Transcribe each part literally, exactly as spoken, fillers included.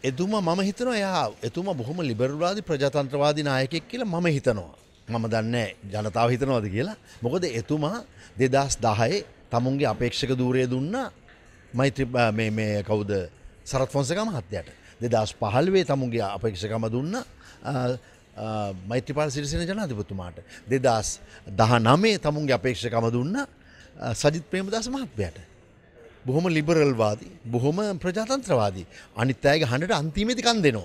එතුමා මම හිතනවා එයා එතුමා බොහොම ලිබරල්වාදී ප්‍රජාතන්ත්‍රවාදී නායකයෙක් කියලා මම හිතනවා. මම දන්නේ ජනතාව හිතනවාද කියලා. මොකද එතුමා දෙදහස් දහයේ තමුන්ගේ අපේක්ෂක ධූරය දුන්නා මෛත්‍රී මේ මේ කවුද සරත් ෆොන්සේකා මහත්තයාට. දෙදහස් පහළොව තමුන්ගේ අපේක්ෂකම දුන්නා මෛත්‍රීපාල සිරිසේන ජනාධිපතිතුමාට. දෙදහස් දහනවයේ තමුන්ගේ අපේක්ෂකම දුන්නා සජිත් ප්‍රේමදාස මහත්මයාට. බොහොම ලිබරල්වාදී බොහොම ප්‍රජාතන්ත්‍රවාදී අනිත් අයගේ හඬට අන්තිමේදී කන් දෙනවා.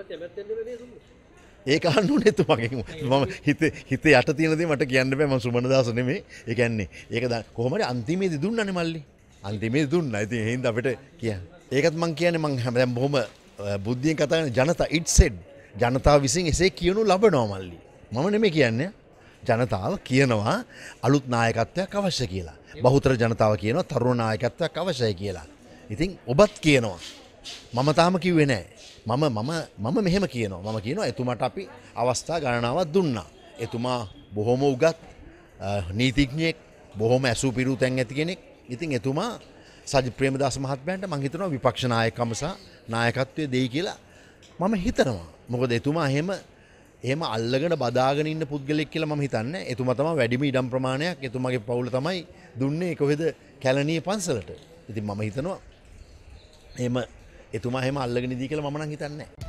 ඒක අහන්න එතුමාගෙන් මම හිත හිත යට තියෙන දේ මට කියන්න බෑ මම සුමනදාස නෙමෙයි. ඒ කියන්නේ ඒක කොහොමද අන්තිමේදී දුන්නනේ මල්ලි. අන්තිමේදී දුන්නා. ඉතින් ඒ හින්දා අපිට කියන්න. ඒකත් මම කියන්නේ මම දැන් බොහොම බුද්ධියෙන් කතා කරන ජනතා it said ජනතාව විසින් එසේ කියනු ලබනවා මල්ලි. මම නෙමෙයි කියන්නේ. ජනතාව කියනවා අලුත් නායකත්වයක් අවශ්‍ය කියලා. බහුතර ජනතාව කියනවා තරුණ නායකත්වයක් අවශ්‍යයි කියලා. ඉතින් ඔබත් කියනවා. මම තාම කිව්වේ නෑ. මම මම මම මෙහෙම කියනවා. මම කියනවා එතුමාට අපි අවස්ථා ගණනාවක් දුන්නා. එතුමා බොහොම උගත් නීතිඥයෙක්, බොහොම ඇසු පිරු තැන් ඇති කෙනෙක්. ඉතින් එතුමා සජිත් ප්‍රේමදාස මහත්මයාට මම හිතනවා විපක්ෂ නායකකම සහ නායකත්වයේ දෙයි කියලා මම හිතනවා. මොකද එතුමා එහෙම එහෙම අල්ලගෙන බදාගෙන ඉන්න පුද්ගලෙක් කියලා මම හිතන්නේ. එතුමා තමයි වැඩිම ඉඩම් ප්‍රමාණයක් එතුමාගේ පවුල තමයි දුන්නේ කොහෙද කැලණියේ පන්සලට. ඉතින් මම හිතනවා එහෙම එතුමා එහෙම අල්ලගෙන ඉදී කියලා මම නම් හිතන්නේ නැහැ.